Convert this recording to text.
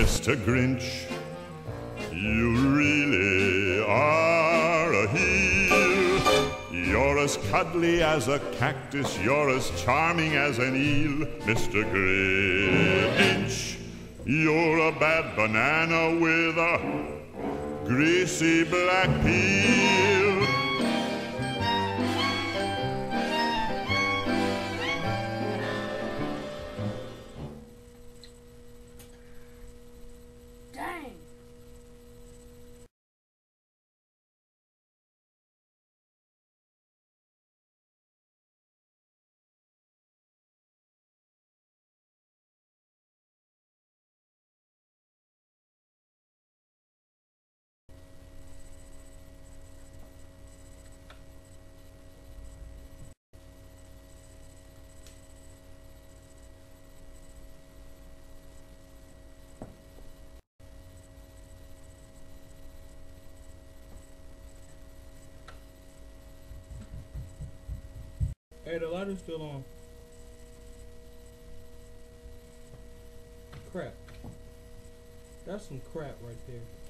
Mr. Grinch, you really are a heel. You're as cuddly as a cactus, you're as charming as an eel, Mr. Grinch. You're a bad banana with a greasy black peel. Dang. Hey, the lighter's still on. Crap. That's some crap right there.